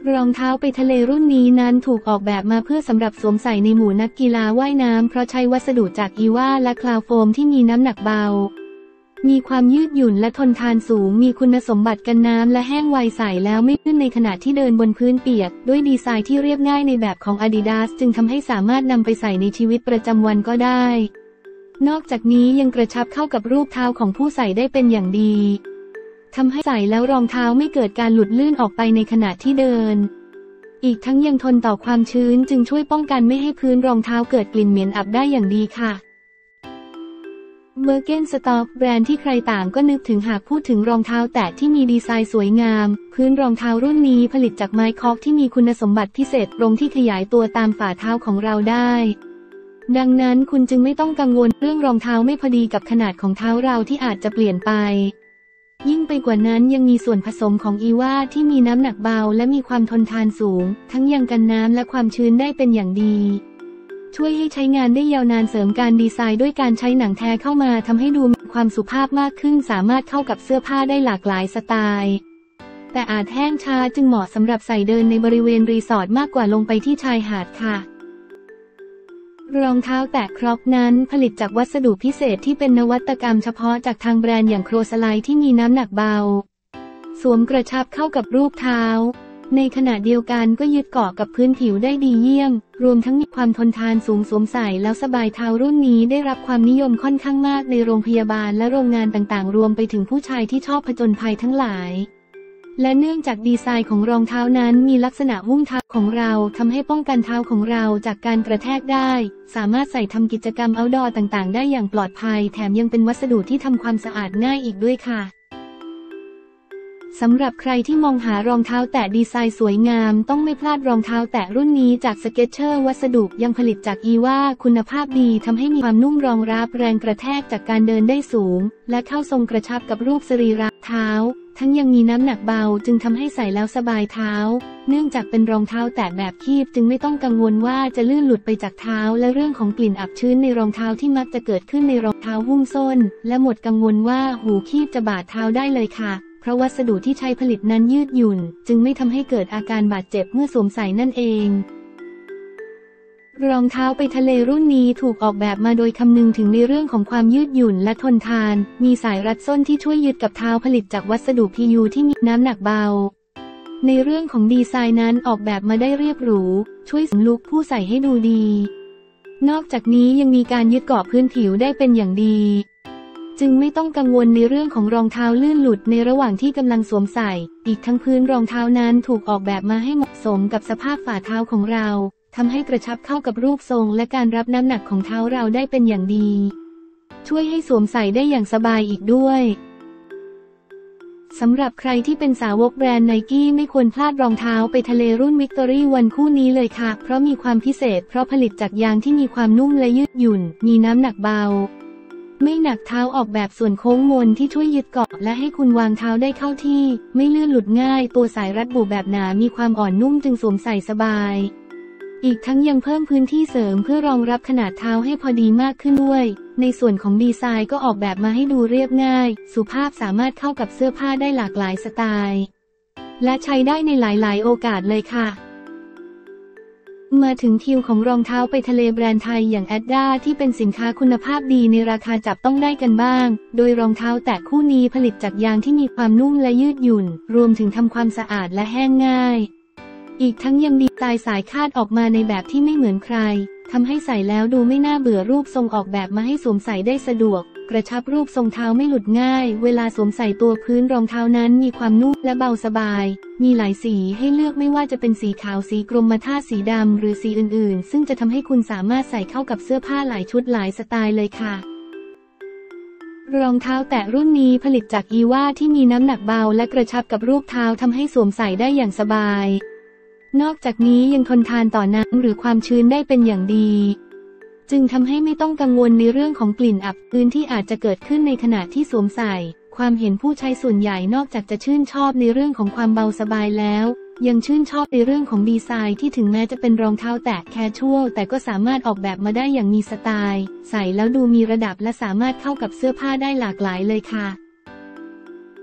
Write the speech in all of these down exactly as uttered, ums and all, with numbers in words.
รองเท้าไปทะเลรุ่นนี้นั้นถูกออกแบบมาเพื่อสำหรับสวมใส่ในหมู่นักกีฬาว่ายน้ำเพราะใช้วัสดุจากอีวาและคลาวโฟมที่มีน้ำหนักเบามีความยืดหยุ่นและทนทานสูงมีคุณสมบัติกันน้ำและแห้งไวใส่แล้วไม่ลื่นในขณะที่เดินบนพื้นเปียกด้วยดีไซน์ที่เรียบง่ายในแบบของ Adidas จึงทำให้สามารถนำไปใส่ในชีวิตประจำวันก็ได้นอกจากนี้ยังกระชับเข้ากับรูปเท้าของผู้ใส่ได้เป็นอย่างดีทำให้ใส่แล้วรองเท้าไม่เกิดการหลุดลื่นออกไปในขณะที่เดินอีกทั้งยังทนต่อความชื้นจึงช่วยป้องกันไม่ให้พื้นรองเท้าเกิดกลิ่นเหม็นอับได้อย่างดีค่ะเบอร์เกนสต็อกแบรนด์ที่ใครต่างก็นึกถึงหากพูดถึงรองเท้าแตะที่มีดีไซน์สวยงามพื้นรองเท้ารุ่นนี้ผลิตจากไม้คอกที่มีคุณสมบัติพิเศษตรงที่ขยายตัวตามฝ่าเท้าของเราได้ดังนั้นคุณจึงไม่ต้องกังวลเรื่องรองเท้าไม่พอดีกับขนาดของเท้าเราที่อาจจะเปลี่ยนไปยิ่งไปกว่านั้นยังมีส่วนผสมของอีวาที่มีน้ำหนักเบาและมีความทนทานสูงทั้งยังกันน้ำและความชื้นได้เป็นอย่างดีช่วยให้ใช้งานได้ยาวนานเสริมการดีไซน์ด้วยการใช้หนังแท้เข้ามาทำให้ดูมีความสุภาพมากขึ้นสามารถเข้ากับเสื้อผ้าได้หลากหลายสไตล์แต่อาจแห้งช้าจึงเหมาะสำหรับใส่เดินในบริเวณรีสอร์ทมากกว่าลงไปที่ชายหาดค่ะรองเท้าแตะคร็อกนั้นผลิตจากวัสดุพิเศษที่เป็นนวัตกรรมเฉพาะจากทางแบรนด์อย่างโครสไลด์ที่มีน้ำหนักเบาสวมกระชับเข้ากับรูปเท้าในขณะเดียวกันก็ยึดเกาะกับพื้นผิวได้ดีเยี่ยมรวมทั้งมีความทนทานสูงสวมใส่แล้วสบายเท้ารุ่นนี้ได้รับความนิยมค่อนข้างมากในโรงพยาบาลและโรงงานต่างๆรวมไปถึงผู้ชายที่ชอบผจญภัยทั้งหลายและเนื่องจากดีไซน์ของรองเท้านั้นมีลักษณะหุ้มเท้าของเราทำให้ป้องกันเท้าของเราจากการกระแทกได้สามารถใส่ทำกิจกรรมเอาท์ดอร์ต่างๆได้อย่างปลอดภัยแถมยังเป็นวัสดุที่ทำความสะอาดง่ายอีกด้วยค่ะสำหรับใครที่มองหารองเท้าแตะดีไซน์สวยงามต้องไม่พลาดรองเท้าแตะรุ่นนี้จากสเก็ตเชอร์วัสดุยังผลิตจากอีวาคุณภาพดีทำให้มีความนุ่มรองรับแรงกระแทกจากการเดินได้สูงและเข้าทรงกระชับกับรูปสรีระเท้าทั้งยังมีน้ำหนักเบาจึงทำให้ใส่แล้วสบายเท้าเนื่องจากเป็นรองเท้าแตะแบบคีบจึงไม่ต้องกังวลว่าจะลื่นหลุดไปจากเท้าและเรื่องของกลิ่นอับชื้นในรองเท้าที่มักจะเกิดขึ้นในรองเท้าหุ้มส้นและหมดกังวลว่าหูคีบจะบาดเท้าได้เลยค่ะเพราะวัสดุที่ใช้ผลิตนั้นยืดหยุ่นจึงไม่ทำให้เกิดอาการบาดเจ็บเมื่อสวมใส่นั่นเองรองเท้าไปทะเลรุ่นนี้ถูกออกแบบมาโดยคำนึงถึงในเรื่องของความยืดหยุ่นและทนทานมีสายรัดส้นที่ช่วยยึดกับเท้าผลิตจากวัสดุ พี ยู ที่มีน้ำหนักเบาในเรื่องของดีไซน์นั้นออกแบบมาได้เรียบหรูช่วยเสริมลุคผู้ใส่ให้ดูดีนอกจากนี้ยังมีการยึดเกาะพื้นผิวได้เป็นอย่างดีจึงไม่ต้องกังวลในเรื่องของรองเท้าลื่นหลุดในระหว่างที่กำลังสวมใส่อีกทั้งพื้นรองเท้านั้นถูกออกแบบมาให้เหมาะสมกับสภาพฝ่าเท้าของเราทำให้กระชับเข้ากับรูปทรงและการรับน้ำหนักของเท้าเราได้เป็นอย่างดีช่วยให้สวมใส่ได้อย่างสบายอีกด้วยสำหรับใครที่เป็นสาวกแบรนด์ไนกี้ไม่ควรพลาดรองเท้าไปทะเลรุ่นวิกตอรี่วันคู่นี้เลยค่ะเพราะมีความพิเศษเพราะผลิตจากยางที่มีความนุ่มและยืดหยุ่นมีน้ำหนักเบาไม่หนักเท้าออกแบบส่วนโค้งมนที่ช่วยยึดเกาะและให้คุณวางเท้าได้เข้าที่ไม่ลื่นหลุดง่ายตัวสายรัดบุแบบหนามีความอ่อนนุ่มจึงสวมใส่สบายอีกทั้งยังเพิ่มพื้นที่เสริมเพื่อรองรับขนาดเท้าให้พอดีมากขึ้นด้วยในส่วนของดีไซน์ก็ออกแบบมาให้ดูเรียบง่ายสุภาพสามารถเข้ากับเสื้อผ้าได้หลากหลายสไตล์และใช้ได้ในหลายๆโอกาสเลยค่ะมาถึงคิวของรองเท้าไปทะเลแบรนด์ไทยอย่างแอดด้าที่เป็นสินค้าคุณภาพดีในราคาจับต้องได้กันบ้างโดยรองเท้าแตะคู่นี้ผลิตจากยางที่มีความนุ่มและยืดหยุ่นรวมถึงทำความสะอาดและแห้งง่ายอีกทั้งยังดีไซน์สายคาดออกมาในแบบที่ไม่เหมือนใครทำให้ใส่แล้วดูไม่น่าเบื่อรูปทรงออกแบบมาให้สวมใส่ได้สะดวกกระชับรูปทรงเท้าไม่หลุดง่ายเวลาสวมใส่ตัวพื้นรองเท้านั้นมีความนุ่มและเบาสบายมีหลายสีให้เลือกไม่ว่าจะเป็นสีขาวสีกรมท่าสีดำหรือสีอื่นๆซึ่งจะทำให้คุณสามารถใส่เข้ากับเสื้อผ้าหลายชุดหลายสไตล์เลยค่ะรองเท้าแตะรุ่นนี้ผลิตจากอีวาที่มีน้ำหนักเบาและกระชับกับรูปเท้าทำให้สวมใส่ได้อย่างสบายนอกจากนี้ยังทนทานต่อน้ำหรือความชื้นได้เป็นอย่างดีจึงทำให้ไม่ต้องกังวลในเรื่องของกลิ่นอับพื้นที่อาจจะเกิดขึ้นในขณะที่สวมใส่ความเห็นผู้ใช้ส่วนใหญ่นอกจากจะชื่นชอบในเรื่องของความเบาสบายแล้วยังชื่นชอบในเรื่องของดีไซน์ที่ถึงแม้จะเป็นรองเท้าแตะแคชชวลแต่ก็สามารถออกแบบมาได้อย่างมีสไตล์ใส่แล้วดูมีระดับและสามารถเข้ากับเสื้อผ้าได้หลากหลายเลยค่ะ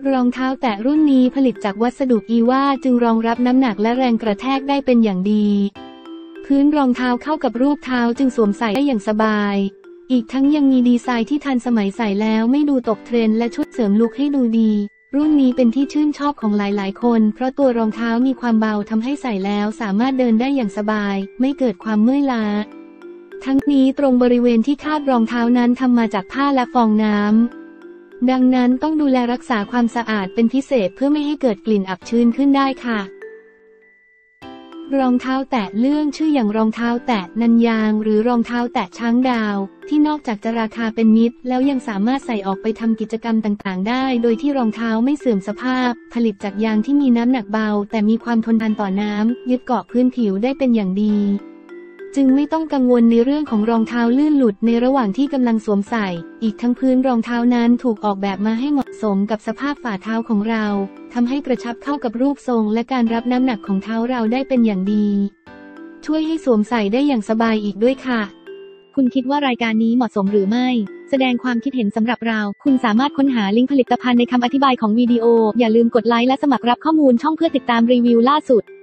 รองเท้าแตะรุ่นนี้ผลิตจากวัสดุอีว่าจึงรองรับน้ำหนักและแรงกระแทกได้เป็นอย่างดีพื้นรองเท้าเข้ากับรูปเท้าจึงสวมใส่ได้อย่างสบายอีกทั้งยังมีดีไซน์ที่ทันสมัยใส่แล้วไม่ดูตกเทรนด์และชุดเสริมลุคให้ดูดีรุ่นนี้เป็นที่ชื่นชอบของหลายๆคนเพราะตัวรองเท้ามีความเบาทำให้ใส่แล้วสามารถเดินได้อย่างสบายไม่เกิดความเมื่อยล้าทั้งนี้ตรงบริเวณที่คาดรองเท้านั้นทำมาจากผ้าและฟองน้ำดังนั้นต้องดูแลรักษาความสะอาดเป็นพิเศษเพื่อไม่ให้เกิดกลิ่นอับชื้นขึ้นได้ค่ะรองเท้าแตะเรื่องชื่ออย่างรองเท้าแตะนันยางหรือรองเท้าแตะช้างดาวที่นอกจากจะราคาเป็นมิตรแล้วยังสามารถใส่ออกไปทำกิจกรรมต่างๆได้โดยที่รองเท้าไม่เสื่อมสภาพผลิตจากยางที่มีน้ำหนักเบาแต่มีความทนทานต่อน้ำยึดเกาะพื้นผิวได้เป็นอย่างดีจึงไม่ต้องกังวลในเรื่องของรองเท้าลื่นหลุดในระหว่างที่กำลังสวมใส่อีกทั้งพื้นรองเท้านั้นถูกออกแบบมาให้เหมาะสมกับสภาพฝ่าเท้าของเราทำให้กระชับเข้ากับรูปทรงและการรับน้ำหนักของเท้าเราได้เป็นอย่างดีช่วยให้สวมใส่ได้อย่างสบายอีกด้วยค่ะคุณคิดว่ารายการนี้เหมาะสมหรือไม่แสดงความคิดเห็นสำหรับเราคุณสามารถค้นหาลิงก์ผลิตภัณฑ์ในคำอธิบายของวิดีโออย่าลืมกดไลค์และสมัครรับข้อมูลช่องเพื่อติดตามรีวิวล่าสุด